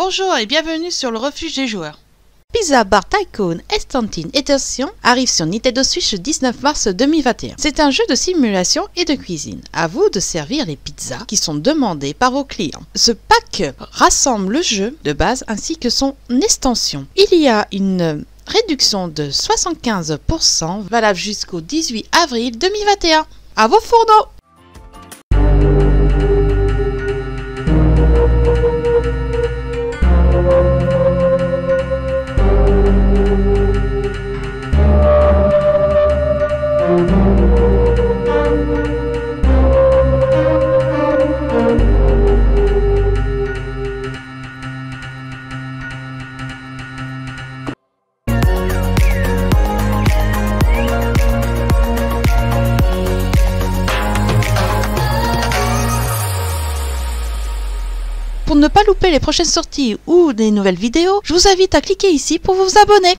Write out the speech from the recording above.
Bonjour et bienvenue sur le refuge des joueurs. Pizza Bar Tycoon Estantine Edition arrive sur Nintendo Switch le 19 mars 2021. C'est un jeu de simulation et de cuisine. À vous de servir les pizzas qui sont demandées par vos clients. Ce pack rassemble le jeu de base ainsi que son extension. Il y a une réduction de 75% valable jusqu'au 18 avril 2021. À vos fourneaux! Pour ne pas louper les prochaines sorties ou des nouvelles vidéos, je vous invite à cliquer ici pour vous abonner.